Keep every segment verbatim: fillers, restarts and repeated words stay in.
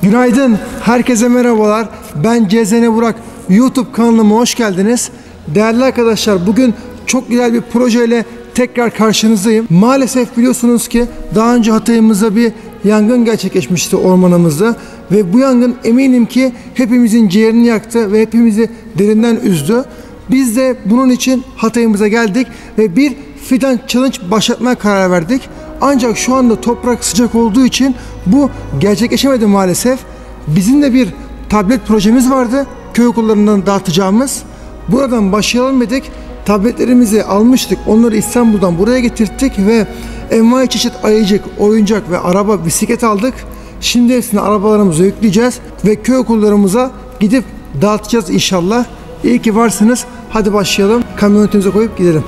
Günaydın, herkese merhabalar. Ben C Z N Burak. YouTube kanalıma hoş geldiniz. Değerli arkadaşlar, bugün çok güzel bir projeyle tekrar karşınızdayım. Maalesef biliyorsunuz ki daha önce Hatay'ımızda bir yangın gerçekleşmişti ormanımızda. Ve bu yangın eminim ki hepimizin ciğerini yaktı ve hepimizi derinden üzdü. Biz de bunun için Hatay'ımıza geldik ve bir fidan challenge başlatmaya karar verdik. Ancak şu anda toprak sıcak olduğu için bu gerçekleşemedi maalesef. Bizim de bir tablet projemiz vardı. Köy okullarından dağıtacağımız. Buradan başlayalım dedik. Tabletlerimizi almıştık. Onları İstanbul'dan buraya getirttik ve envai çeşit ayıcık, oyuncak ve araba, bisiklet aldık. Şimdi hepsini arabalarımıza yükleyeceğiz ve köy okullarımıza gidip dağıtacağız inşallah. İyi ki varsınız. Hadi başlayalım. Kamyonetimize koyup gidelim.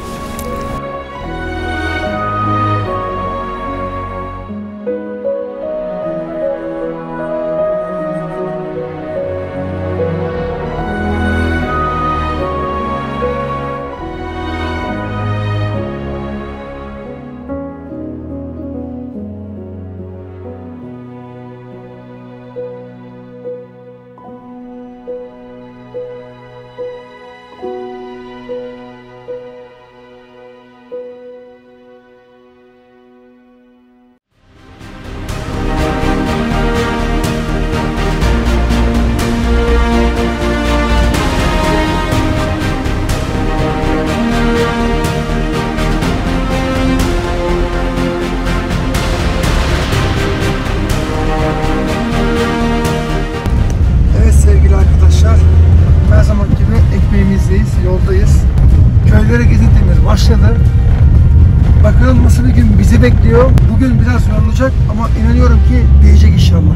Yoldayız. Köylere gezintimiz başladı. Bakalım nasıl bir gün bizi bekliyor. Bugün biraz yorulacak ama inanıyorum ki değecek inşallah.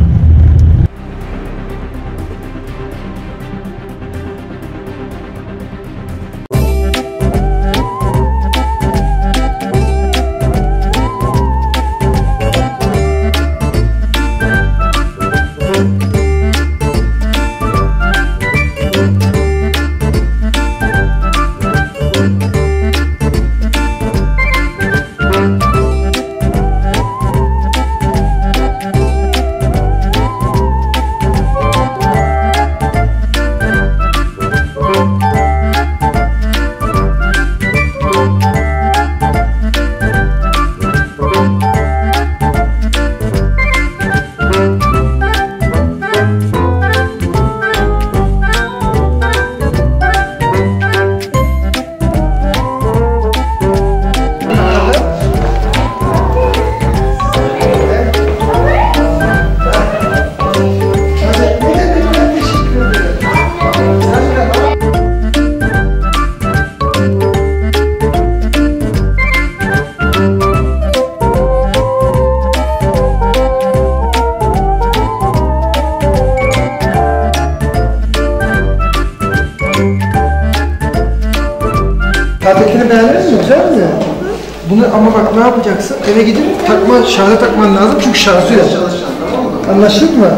Tabletini beğendiniz mi? Güzel mi? Bunu ama bak ne yapacaksın? Eve gidip takma, şarja takman lazım çünkü şarjı yok. Anlaştık mı?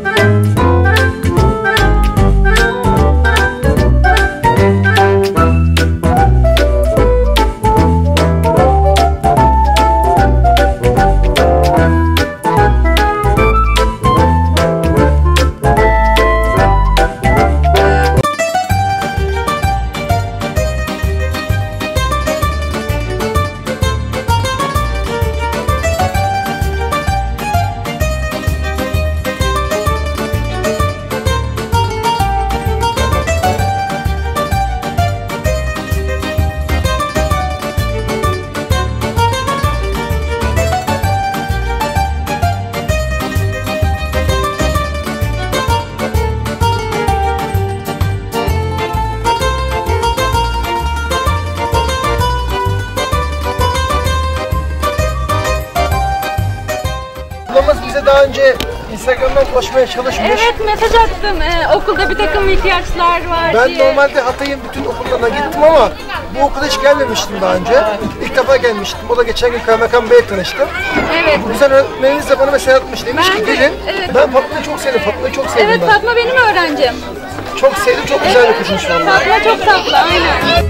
Ablamız bize daha önce Instagram'dan ulaşmaya çalışmış. Evet, mesaj attım. Ee, okulda bir takım ihtiyaçlar var ben diye. Ben normalde Hatay'ın bütün okullarına gittim ama bu okula hiç gelmemiştim daha önce. İlk defa gelmiştim. O da geçen gün Kaymakam Bey'le tanıştım. Evet. Bu güzel öğretmeniniz de bana mesaj atmış. Demiş Ben ki de, gelin. evet. Ben Fatma'yı çok sevdim. Fatma'yı çok sevdim Evet, ben. Fatma benim öğrencim. Çok sevdim. Çok güzel bir kızmış vallahi. Fatma çok tatlı, aynen.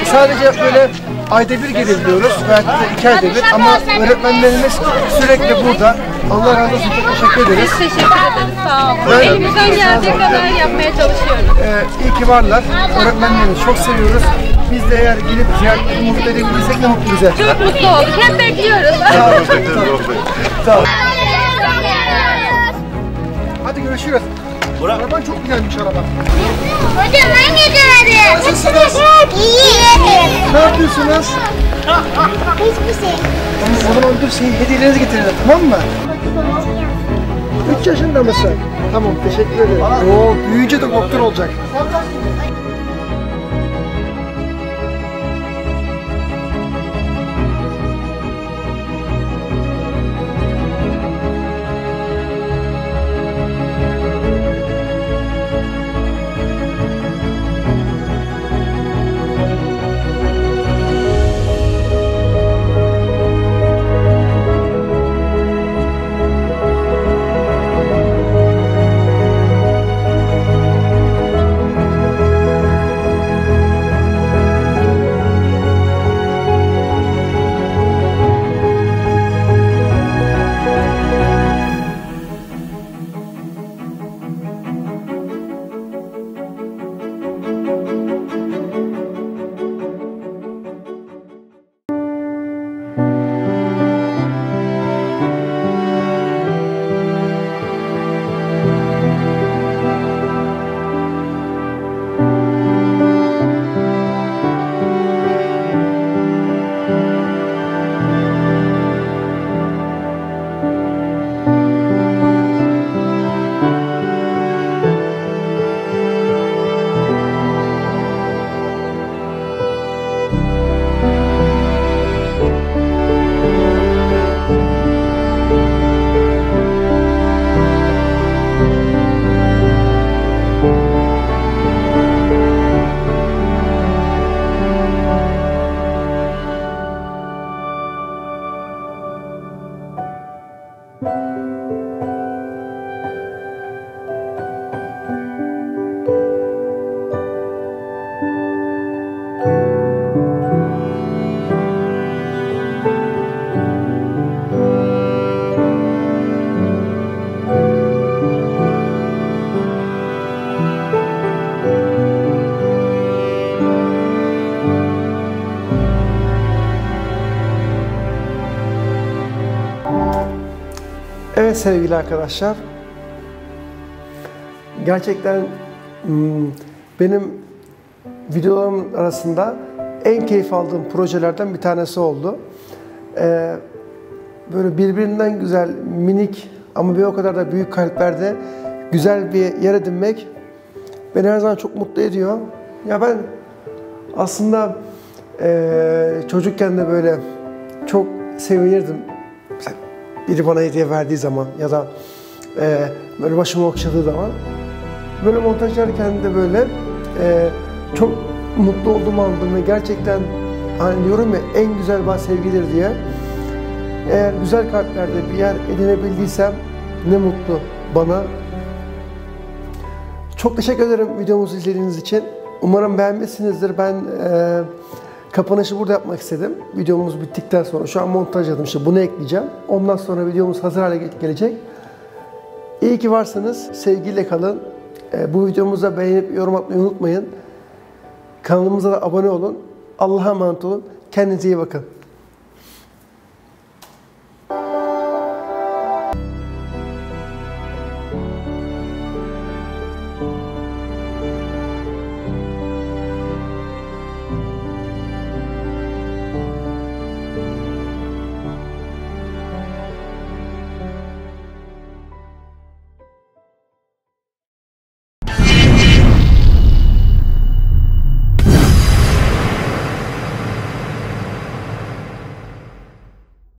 sadece böyle ayda bir gelebiliyoruz. Belki de iki ayda bir. Ama öğretmenlerimiz sürekli burada. Allah razı olsun. Çok teşekkür ederiz. Biz teşekkür ederiz. Sağ olun. Ben- Elimizden geldiği kadar yapmaya çalışıyoruz. Ee, iyi ki varlar. Öğretmenlerimizi çok seviyoruz. Biz de eğer gelip ziyaretleri mutlu edebilirsek ne mutlu bize. Çok mutlu olduk. Hep bekliyoruz. Sağ ol. Hadi görüşürüz. Araban çok güzelmiş araba. Hocam hangi duvarı? Nasılsınız? İyi. Ne yapıyorsunuz? Hiçbir şey. Tamam, o zaman dur senin hediyelerinizi getirelim, tamam mı? üç yaşında mısın? Tamam, teşekkür ederim. Oo, büyüyünce de doktor olacak. Evet sevgili arkadaşlar, gerçekten hmm, benim videolarımın arasında en keyif aldığım projelerden bir tanesi oldu. Ee, böyle birbirinden güzel, minik ama bir o kadar da büyük kalplerde güzel bir yer edinmek beni her zaman çok mutlu ediyor. Ya ben aslında e, çocukken de böyle çok sevinirdim. Mesela biri bana hediye verdiği zaman ya da e, böyle başımı okşadığı zaman böyle montajlarken de böyle e, çok mutlu olduğumu anladım ve gerçekten hani diyorum ya en güzel bağ sevgidir diye. Eğer güzel kalplerde bir yer edinebildiysem ne mutlu bana. Çok teşekkür ederim videomuzu izlediğiniz için. Umarım beğenmişsinizdir. Ben e, kapanışı burada yapmak istedim. Videomuz bittikten sonra şu an montajladım, işte bunu ekleyeceğim. Ondan sonra videomuz hazır hale gelecek. İyi ki varsınız. Sevgiyle kalın. E, bu videomuza beğenip yorum atmayı unutmayın. Kanalımıza da abone olun. Allah'a emanet olun. Kendinize iyi bakın.